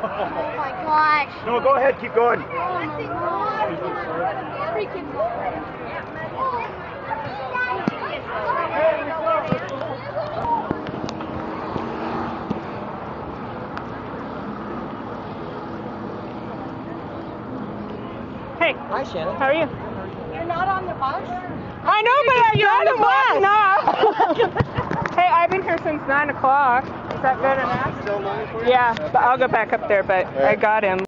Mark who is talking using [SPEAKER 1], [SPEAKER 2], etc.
[SPEAKER 1] my gosh.
[SPEAKER 2] No, go ahead, keep going.
[SPEAKER 3] Hey.
[SPEAKER 4] Hi, Shannon.
[SPEAKER 3] How are you?
[SPEAKER 1] You're not on the bus?
[SPEAKER 3] I know, but you're on the bus now. Hey, I've been here since 9 o'clock. Is that good enough?
[SPEAKER 2] Still 9 for you?
[SPEAKER 3] Yeah, but I'll go back up there, but I got him.